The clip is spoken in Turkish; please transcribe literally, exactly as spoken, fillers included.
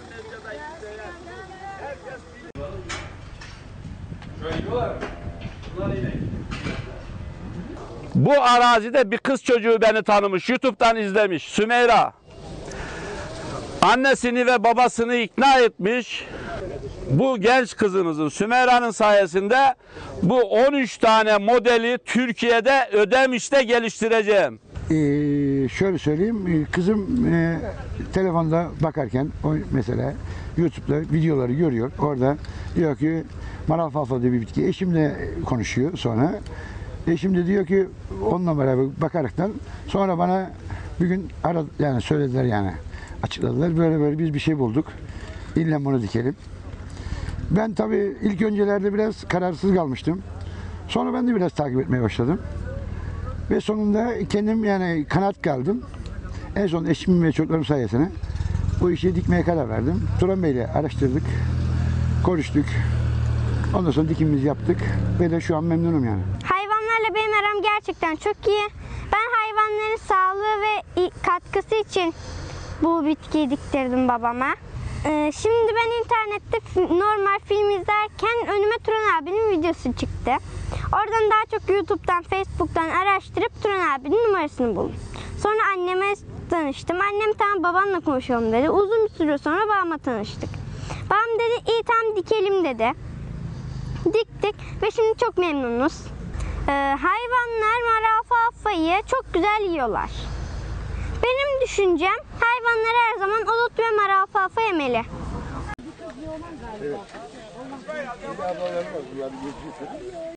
Bu arazide bir kız çocuğu beni tanımış, YouTube'dan izlemiş, Sümeyra. Annesini ve babasını ikna etmiş. Bu genç kızımızın, Sümeyra'nın sayesinde bu on üç tane modeli Türkiye'de Ödemiş'te geliştireceğim. Ee, şöyle söyleyeyim, kızım e, telefonda bakarken o mesela YouTube'da videoları görüyor. Orada diyor ki maralfalfa diye bir bitki. Eşimle konuşuyor sonra. Eşim de diyor ki onunla beraber bakaraktan sonra bana bir gün aradı, yani söylediler yani açıkladılar. Böyle böyle biz bir şey bulduk. İlle bunu dikelim. Ben tabii ilk öncelerde biraz kararsız kalmıştım. Sonra ben de biraz takip etmeye başladım. Ve sonunda kendim yani kanat kaldım. En son eşimin ve çocuklarım sayesinde bu işi dikmeye karar verdim. Turan Bey'le araştırdık, konuştuk. Ondan sonra dikimimizi yaptık ve de şu an memnunum yani. Hayvanlarla benim aram gerçekten çok iyi. Ben hayvanların sağlığı ve katkısı için bu bitkiyi diktirdim babama. Ee, şimdi ben internette normal film izlerken önüme Turan abinin videosu çıktı. Oradan daha çok YouTube'dan, Facebook'tan araştırıp Turan abinin numarasını buldum. Sonra anneme tanıştım. Annem tamam babanla konuşalım dedi. Uzun bir süre sonra babamla tanıştık. Babam dedi iyi tamam dikelim dedi. Diktik ve şimdi çok memnunuz. Ee, hayvanlar maralfalfayı çok güzel yiyorlar. Benim düşüncem hayvanlar her zaman olut ve maralfalfa yemeli. Evet.